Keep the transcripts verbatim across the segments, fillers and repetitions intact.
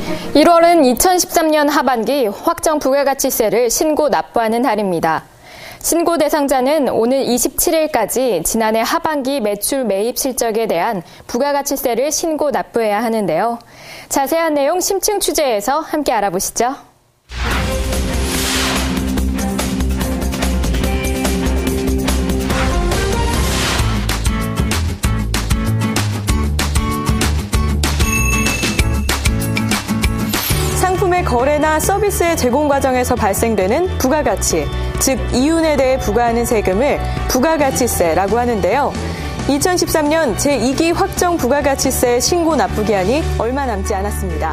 일월은 이천십삼 년 하반기 확정 부가가치세를 신고 납부하는 달입니다. 신고 대상자는 오늘 이십칠 일까지 지난해 하반기 매출 매입 실적에 대한 부가가치세를 신고 납부해야 하는데요. 자세한 내용 심층 취재에서 함께 알아보시죠. 상품의 거래나 서비스의 제공 과정에서 발생되는 부가가치, 즉 이윤에 대해 부과하는 세금을 부가가치세라고 하는데요. 이천십삼 년 제이 기 확정 부가가치세 신고 납부 기한이 얼마 남지 않았습니다.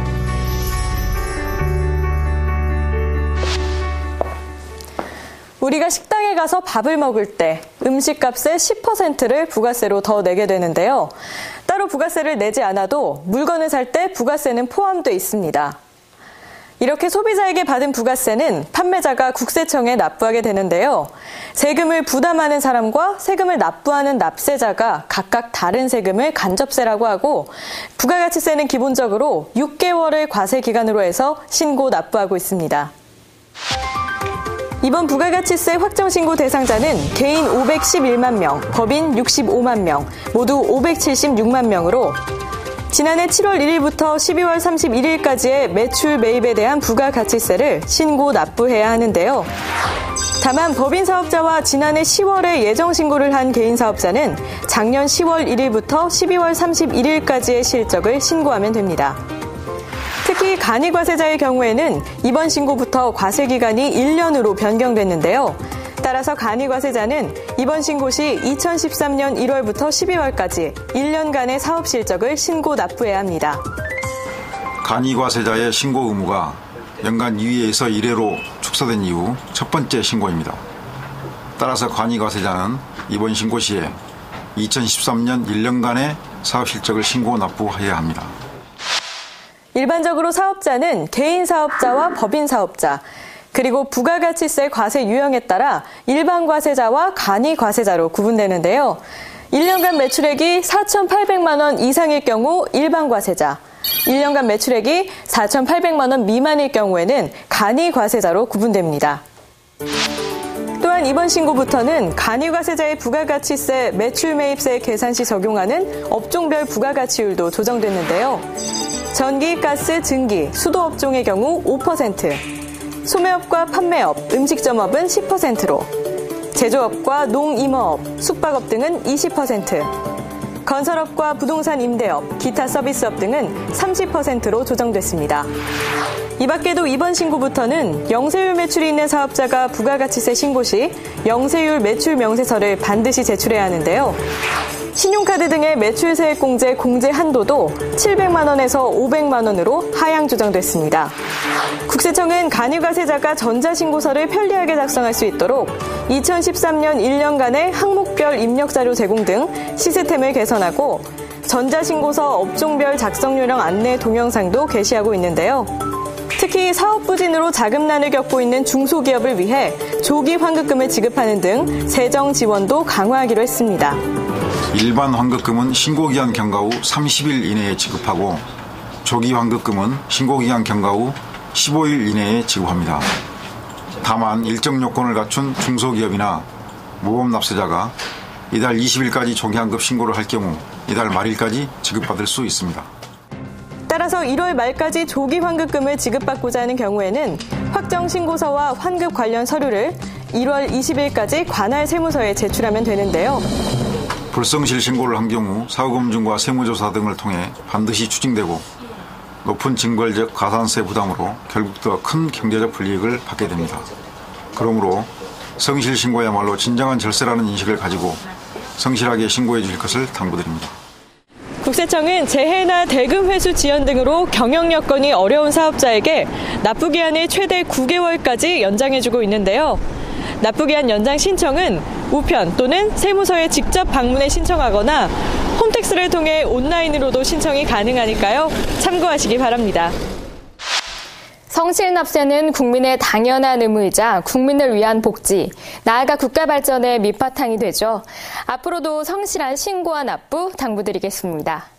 우리가 식당에 가서 밥을 먹을 때 음식값의 십 퍼센트를 부가세로 더 내게 되는데요. 따로 부가세를 내지 않아도 물건을 살 때 부가세는 포함돼 있습니다. 이렇게 소비자에게 받은 부가세는 판매자가 국세청에 납부하게 되는데요. 세금을 부담하는 사람과 세금을 납부하는 납세자가 각각 다른 세금을 간접세라고 하고, 부가가치세는 기본적으로 육 개월의 과세 기간으로 해서 신고 납부하고 있습니다. 이번 부가가치세 확정신고 대상자는 개인 오백십일만 명, 법인 육십오만 명, 모두 오백칠십육만 명으로 지난해 칠월 일일부터 십이월 삼십일일까지의 매출 매입에 대한 부가가치세를 신고 납부해야 하는데요. 다만 법인 사업자와 지난해 시월에 예정 신고를 한 개인 사업자는 작년 시월 일일부터 십이월 삼십일일까지의 실적을 신고하면 됩니다. 특히 간이과세자의 경우에는 이번 신고부터 과세 기간이 일 년으로 변경됐는데요. 따라서 간이과세자는 이번 신고 시 이천십삼 년 일월부터 십이월까지 일 년간의 사업 실적을 신고 납부해야 합니다. 간이과세자의 신고 의무가 연간 이 회에서 일 회로 축소된 이후 첫 번째 신고입니다. 따라서 간이과세자는 이번 신고 시에 이천십삼 년 일 년간의 사업 실적을 신고 납부해야 합니다. 일반적으로 사업자는 개인 사업자와 법인 사업자, 그리고 부가가치세 과세 유형에 따라 일반 과세자와 간이 과세자로 구분되는데요. 일 년간 매출액이 사천팔백만 원 이상일 경우 일반 과세자, 일 년간 매출액이 사천팔백만 원 미만일 경우에는 간이 과세자로 구분됩니다. 또한 이번 신고부터는 간이과세자의 부가가치세 매출 매입세 계산 시 적용하는 업종별 부가가치율도 조정됐는데요. 전기, 가스, 증기, 수도 업종의 경우 오 퍼센트, 소매업과 판매업, 음식점업은 십 퍼센트로, 제조업과 농임어업, 숙박업 등은 이십 퍼센트, 건설업과 부동산 임대업, 기타 서비스업 등은 삼십 퍼센트로 조정됐습니다. 이 밖에도 이번 신고부터는 영세율 매출이 있는 사업자가 부가가치세 신고 시 영세율 매출 명세서를 반드시 제출해야 하는데요. 신용카드 등의 매출세액공제 공제 한도도 칠백만 원에서 오백만 원으로 하향 조정됐습니다. 국세청은 간이과세자가 전자신고서를 편리하게 작성할 수 있도록 이천십삼 년 일 년간의 항목별 입력자료 제공 등 시스템을 개선하고 전자신고서 업종별 작성 요령 안내 동영상도 게시하고 있는데요. 특히 사업 부진으로 자금난을 겪고 있는 중소기업을 위해 조기 환급금을 지급하는 등 재정 지원도 강화하기로 했습니다. 일반 환급금은 신고기한 경과 후 삼십 일 이내에 지급하고 조기 환급금은 신고기한 경과 후 십오 일 이내에 지급합니다. 다만 일정 요건을 갖춘 중소기업이나 모범 납세자가 이달 이십 일까지 조기 환급 신고를 할 경우 이달 말일까지 지급받을 수 있습니다. 따라서 일월 말까지 조기 환급금을 지급받고자 하는 경우에는 확정 신고서와 환급 관련 서류를 일월 이십 일까지 관할 세무서에 제출하면 되는데요. 불성실 신고를 한 경우 사후검증과 세무조사 등을 통해 반드시 추징되고 높은 징벌적 가산세 부담으로 결국 더 큰 경제적 불이익을 받게 됩니다. 그러므로 성실 신고야말로 진정한 절세라는 인식을 가지고 성실하게 신고해 주실 것을 당부드립니다. 국세청은 재해나 대금 회수 지연 등으로 경영 여건이 어려운 사업자에게 납부기한을 최대 구 개월까지 연장해주고 있는데요. 납부기한 연장 신청은 우편 또는 세무서에 직접 방문해 신청하거나 홈택스를 통해 온라인으로도 신청이 가능하니까요. 참고하시기 바랍니다. 성실납세는 국민의 당연한 의무이자 국민을 위한 복지, 나아가 국가 발전의 밑바탕이 되죠. 앞으로도 성실한 신고와 납부 당부드리겠습니다.